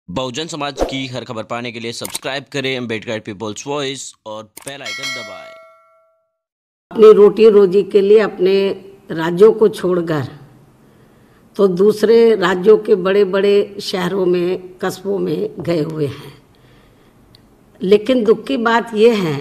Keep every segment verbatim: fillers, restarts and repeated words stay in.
बहुजन समाज की हर खबर पाने के लिए सब्सक्राइब करें अम्बेडकर पीपल्स वॉइस और बेल आइकन दबाएं। अपनी रोटी रोजी के लिए अपने राज्यों को छोड़कर तो दूसरे राज्यों के बड़े बड़े शहरों में कस्बों में गए हुए हैं। लेकिन दुख की बात यह है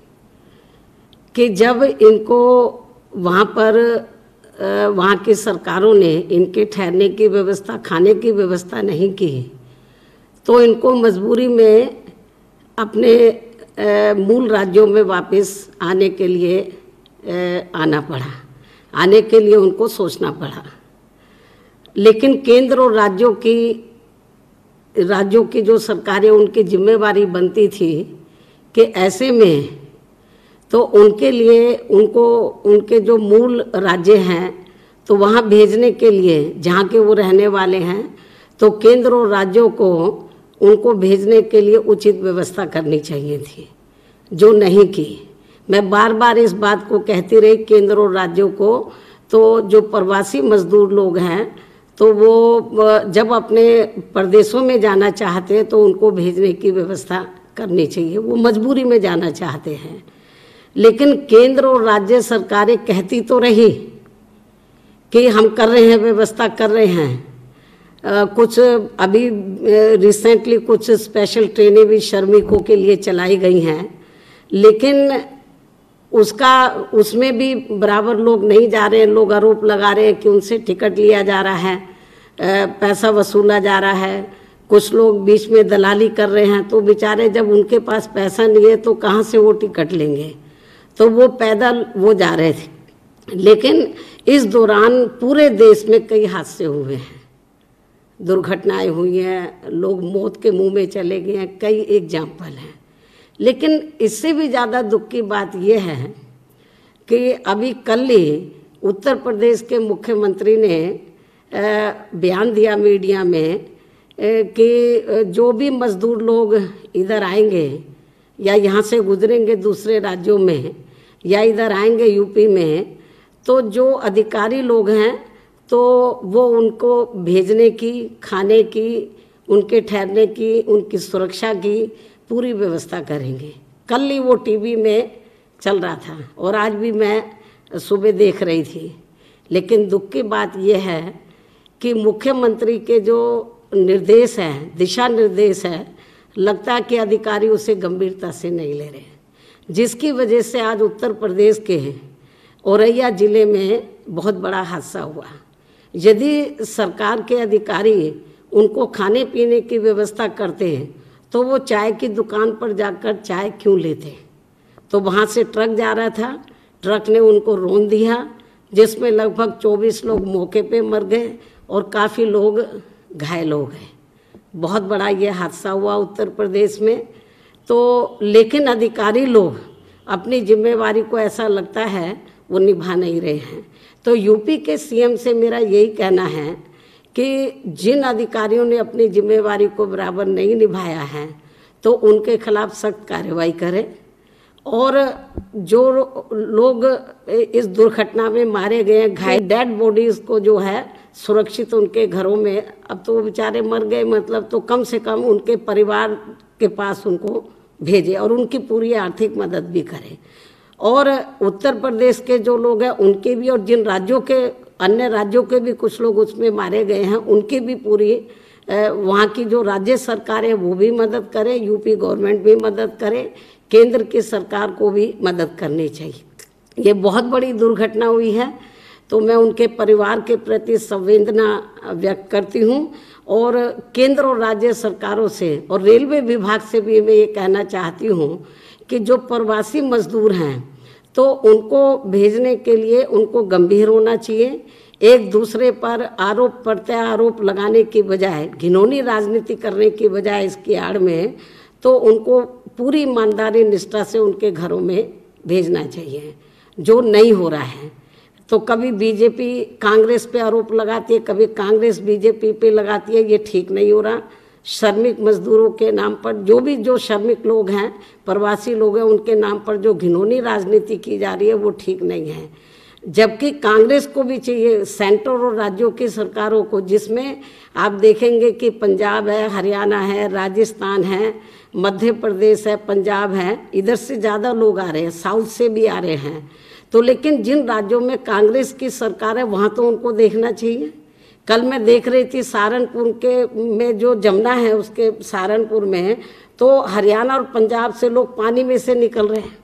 कि जब इनको वहाँ पर वहाँ की सरकारों ने इनके ठहरने की व्यवस्था, खाने की व्यवस्था नहीं की, तो इनको मजबूरी में अपने आ, मूल राज्यों में वापस आने के लिए आ, आना पड़ा आने के लिए उनको सोचना पड़ा। लेकिन केंद्र और राज्यों की राज्यों की जो सरकारें, उनकी जिम्मेवारी बनती थी कि ऐसे में तो उनके लिए उनको उनके जो मूल राज्य हैं तो वहाँ भेजने के लिए, जहाँ के वो रहने वाले हैं, तो केंद्र और राज्यों को उनको भेजने के लिए उचित व्यवस्था करनी चाहिए थी, जो नहीं की। मैं बार बार इस बात को कहती रही केंद्र और राज्यों को। तो जो प्रवासी मजदूर लोग हैं तो वो जब अपने प्रदेशों में जाना चाहते हैं तो उनको भेजने की व्यवस्था करनी चाहिए। वो मजबूरी में जाना चाहते हैं, लेकिन केंद्र और राज्य सरकारें कहती तो रही कि हम कर रहे हैं, व्यवस्था कर रहे हैं। आ, कुछ अभी रिसेंटली कुछ स्पेशल ट्रेनें भी श्रमिकों के लिए चलाई गई हैं, लेकिन उसका उसमें भी बराबर लोग नहीं जा रहे हैं। लोग आरोप लगा रहे हैं कि उनसे टिकट लिया जा रहा है, पैसा वसूला जा रहा है। कुछ लोग बीच में दलाली कर रहे हैं, तो बेचारे जब उनके पास पैसा नहीं है तो कहाँ से वो टिकट लेंगे, तो वो पैदल वो जा रहे थे। लेकिन इस दौरान पूरे देश में कई हादसे हुए हैं, दुर्घटनाएं हुई हैं, लोग मौत के मुंह में चले गए हैं, कई एग्जाम्पल हैं। लेकिन इससे भी ज़्यादा दुख की बात यह है कि अभी कल ही उत्तर प्रदेश के मुख्यमंत्री ने बयान दिया मीडिया में कि जो भी मजदूर लोग इधर आएंगे या यहाँ से गुजरेंगे दूसरे राज्यों में या इधर आएंगे यूपी में, तो जो अधिकारी लोग हैं तो वो उनको भेजने की, खाने की, उनके ठहरने की, उनकी सुरक्षा की पूरी व्यवस्था करेंगे। कल ही वो टीवी में चल रहा था और आज भी मैं सुबह देख रही थी। लेकिन दुख की बात यह है कि मुख्यमंत्री के जो निर्देश हैं, दिशा निर्देश है, लगता है कि अधिकारी उसे गंभीरता से नहीं ले रहे, जिसकी वजह से आज उत्तर प्रदेश के औरैया जिले में बहुत बड़ा हादसा हुआ। यदि सरकार के अधिकारी उनको खाने पीने की व्यवस्था करते तो वो चाय की दुकान पर जाकर चाय क्यों लेते। तो वहाँ से ट्रक जा रहा था, ट्रक ने उनको रौंद दिया, जिसमें लगभग चौबीस लोग मौके पे मर गए और काफ़ी लोग घायल हो गए। बहुत बड़ा ये हादसा हुआ उत्तर प्रदेश में। तो लेकिन अधिकारी लोग अपनी जिम्मेवारी को, ऐसा लगता है, वो निभा नहीं रहे हैं। तो यूपी के सीएम से मेरा यही कहना है कि जिन अधिकारियों ने अपनी जिम्मेवारी को बराबर नहीं निभाया है तो उनके खिलाफ सख्त कार्रवाई करें, और जो लोग इस दुर्घटना में मारे गए, घायल डेड बॉडीज को जो है सुरक्षित उनके घरों में, अब तो वो बेचारे मर गए, मतलब तो कम से कम उनके परिवार के पास उनको भेजे और उनकी पूरी आर्थिक मदद भी करें। और उत्तर प्रदेश के जो लोग हैं उनके भी, और जिन राज्यों के, अन्य राज्यों के भी कुछ लोग उसमें मारे गए हैं, उनकी भी पूरी, वहाँ की जो राज्य सरकार है वो भी मदद करे, यूपी गवर्नमेंट भी मदद करे, केंद्र की सरकार को भी मदद करनी चाहिए। ये बहुत बड़ी दुर्घटना हुई है, तो मैं उनके परिवार के प्रति संवेदना व्यक्त करती हूँ। और केंद्र और राज्य सरकारों से और रेलवे विभाग से भी मैं ये कहना चाहती हूँ कि जो प्रवासी मजदूर हैं तो उनको भेजने के लिए उनको गंभीर होना चाहिए। एक दूसरे पर आरोप प्रत्यारोप लगाने की बजाय, घिनौनी राजनीति करने की बजाय इसकी आड़ में, तो उनको पूरी ईमानदारी निष्ठा से उनके घरों में भेजना चाहिए, जो नहीं हो रहा है। तो कभी बीजेपी कांग्रेस पे आरोप लगाती है, कभी कांग्रेस बीजेपी पे लगाती है, ये ठीक नहीं हो रहा। श्रमिक मजदूरों के नाम पर, जो भी जो श्रमिक लोग हैं, प्रवासी लोग हैं, उनके नाम पर जो घिनौनी राजनीति की जा रही है वो ठीक नहीं है। जबकि कांग्रेस को भी चाहिए, सेंटर और राज्यों की सरकारों को, जिसमें आप देखेंगे कि पंजाब है, हरियाणा है, राजस्थान है, मध्य प्रदेश है, पंजाब है, इधर से ज़्यादा लोग आ रहे हैं, साउथ से भी आ रहे हैं। तो लेकिन जिन राज्यों में कांग्रेस की सरकार है वहाँ तो उनको देखना चाहिए। कल मैं देख रही थी सहारनपुर के में जो जमुना है उसके सहारनपुर में, तो हरियाणा और पंजाब से लोग पानी में से निकल रहे हैं।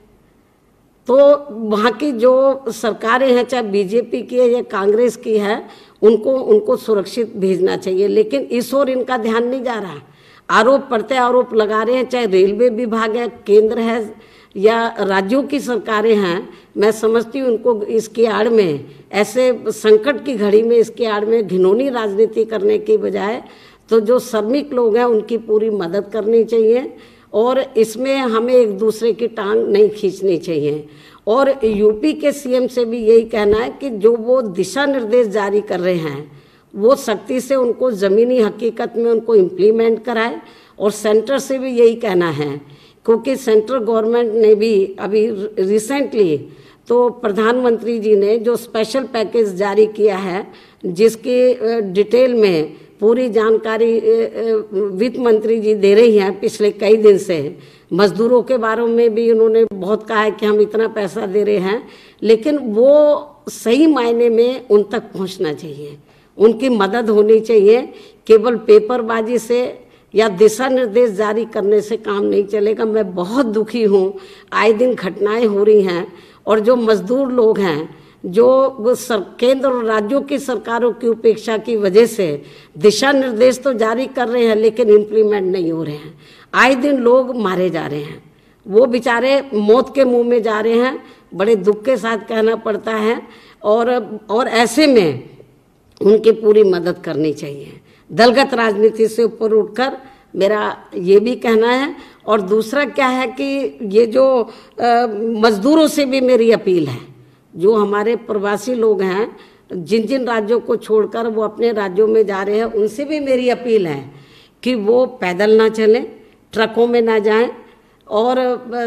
तो वहाँ की जो सरकारें हैं, चाहे बीजेपी की है या कांग्रेस की है, उनको उनको सुरक्षित भेजना चाहिए। लेकिन इस ओर इनका ध्यान नहीं जा रहा। आरोप प्रत्य आरोप लगा रहे हैं, चाहे रेलवे विभाग है, केंद्र है या राज्यों की सरकारें हैं। मैं समझती हूँ उनको इसकी आड़ में, ऐसे संकट की घड़ी में इसकी आड़ में घिनौनी राजनीति करने की बजाय तो जो श्रमिक लोग हैं उनकी पूरी मदद करनी चाहिए और इसमें हमें एक दूसरे की टांग नहीं खींचनी चाहिए। और यूपी के सीएम से भी यही कहना है कि जो वो दिशा निर्देश जारी कर रहे हैं वो सख्ती से उनको ज़मीनी हकीकत में उनको इम्प्लीमेंट कराए। और सेंटर से भी यही कहना है, क्योंकि सेंट्रल गवर्नमेंट ने भी अभी रिसेंटली तो प्रधानमंत्री जी ने जो स्पेशल पैकेज जारी किया है, जिसकी डिटेल में पूरी जानकारी वित्त मंत्री जी दे रही हैं पिछले कई दिन से। मजदूरों के बारे में भी उन्होंने बहुत कहा है कि हम इतना पैसा दे रहे हैं, लेकिन वो सही मायने में उन तक पहुंचना चाहिए, उनकी मदद होनी चाहिए। केवल पेपरबाजी से या दिशा निर्देश जारी करने से काम नहीं चलेगा। मैं बहुत दुखी हूँ, आए दिन घटनाएं हो रही हैं और जो मजदूर लोग हैं जो सर केंद्र और राज्यों की सरकारों की उपेक्षा की वजह से दिशा निर्देश तो जारी कर रहे हैं लेकिन इम्प्लीमेंट नहीं हो रहे हैं। आए दिन लोग मारे जा रहे हैं, वो बेचारे मौत के मुंह में जा रहे हैं, बड़े दुख के साथ कहना पड़ता है। और और ऐसे में उनकी पूरी मदद करनी चाहिए। दलगत राजनीति से ऊपर उठकर मेरा ये भी कहना है। और दूसरा क्या है कि ये जो आ, मजदूरों से भी मेरी अपील है, जो हमारे प्रवासी लोग हैं जिन जिन राज्यों को छोड़कर वो अपने राज्यों में जा रहे हैं, उनसे भी मेरी अपील है कि वो पैदल ना चलें, ट्रकों में ना जाएं और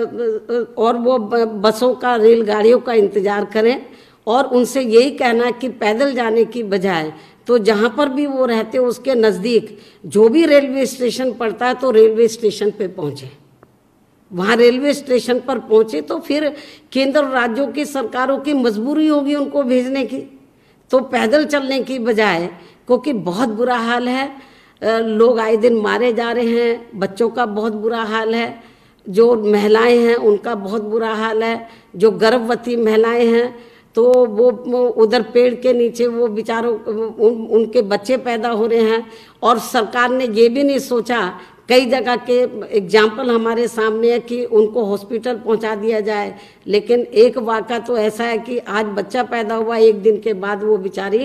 और वो बसों का, रेलगाड़ियों का इंतज़ार करें। और उनसे यही कहना कि पैदल जाने की बजाय तो जहाँ पर भी वो रहते हो उसके नज़दीक जो भी रेलवे स्टेशन पड़ता है तो रेलवे स्टेशन पे पहुँचे। वहाँ रेलवे स्टेशन पर पहुँचे तो फिर केंद्र और राज्यों की सरकारों की मजबूरी होगी उनको भेजने की, तो पैदल चलने की बजाय, क्योंकि बहुत बुरा हाल है। लोग आए दिन मारे जा रहे हैं, बच्चों का बहुत बुरा हाल है, जो महिलाएं हैं उनका बहुत बुरा हाल है, जो गर्भवती महिलाएं हैं तो वो उधर पेड़ के नीचे वो बेचारों उन, उनके बच्चे पैदा हो रहे हैं। और सरकार ने ये भी नहीं सोचा, कई जगह के एग्जाम्पल हमारे सामने है कि उनको हॉस्पिटल पहुंचा दिया जाए, लेकिन एक वाक़ा तो ऐसा है कि आज बच्चा पैदा हुआ, एक दिन के बाद वो बेचारी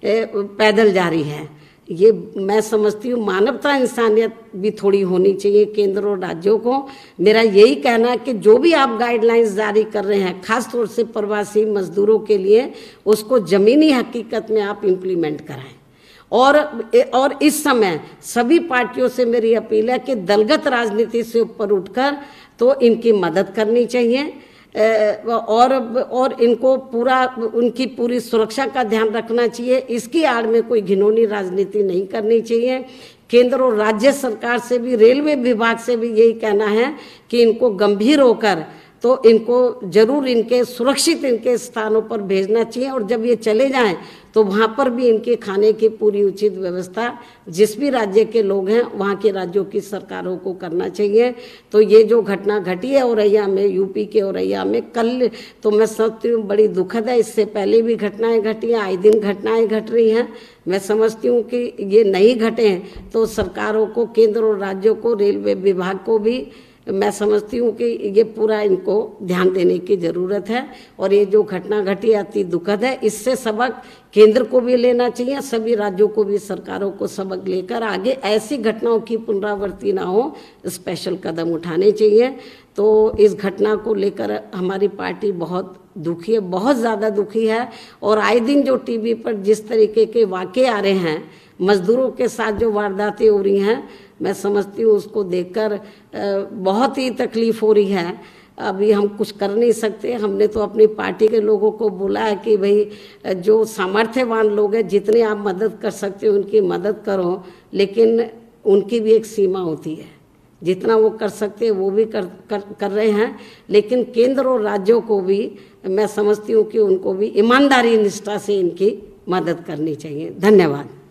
पैदल जा रही है। ये मैं समझती हूँ मानवता, इंसानियत भी थोड़ी होनी चाहिए केंद्र और राज्यों को। मेरा यही कहना है कि जो भी आप गाइडलाइंस जारी कर रहे हैं, खास तौर से प्रवासी मजदूरों के लिए, उसको ज़मीनी हकीकत में आप इम्प्लीमेंट कराएं। और और इस समय सभी पार्टियों से मेरी अपील है कि दलगत राजनीति से ऊपर उठकर तो इनकी मदद करनी चाहिए और और इनको पूरा, उनकी पूरी सुरक्षा का ध्यान रखना चाहिए। इसकी आड़ में कोई घिनौनी राजनीति नहीं करनी चाहिए। केंद्र और राज्य सरकार से भी, रेलवे विभाग से भी यही कहना है कि इनको गंभीर होकर तो इनको जरूर इनके सुरक्षित इनके स्थानों पर भेजना चाहिए। और जब ये चले जाएं तो वहाँ पर भी इनके खाने की पूरी उचित व्यवस्था जिस भी राज्य के लोग हैं वहाँ के राज्यों की सरकारों को करना चाहिए। तो ये जो घटना घटी है औरैया में, यूपी के औरैया में कल, तो मैं समझती हूँ बड़ी दुखद है। इससे पहले भी घटनाएं घटी हैं, आए दिन घटनाएं घट रही हैं। मैं समझती हूँ कि ये नहीं घटे तो सरकारों को, केंद्र और राज्यों को, रेलवे विभाग को भी मैं समझती हूँ कि ये पूरा इनको ध्यान देने की ज़रूरत है। और ये जो घटना घटी अति दुखद है, इससे सबक केंद्र को भी लेना चाहिए, सभी राज्यों को भी, सरकारों को सबक लेकर आगे ऐसी घटनाओं की पुनरावृत्ति ना हो, स्पेशल कदम उठाने चाहिए। तो इस घटना को लेकर हमारी पार्टी बहुत दुखी है, बहुत ज़्यादा दुखी है। और आए दिन जो टीवी पर जिस तरीके के वाक़े आ रहे हैं, मजदूरों के साथ जो वारदातें हो रही हैं, मैं समझती हूँ उसको देखकर बहुत ही तकलीफ़ हो रही है। अभी हम कुछ कर नहीं सकते। हमने तो अपनी पार्टी के लोगों को बोला है कि भाई जो सामर्थ्यवान लोग हैं, जितने आप मदद कर सकते हो उनकी मदद करो, लेकिन उनकी भी एक सीमा होती है। जितना वो कर सकते हैं वो भी कर कर, कर रहे हैं, लेकिन केंद्र और राज्यों को भी मैं समझती हूँ कि उनको भी ईमानदारी निष्ठा से इनकी मदद करनी चाहिए। धन्यवाद।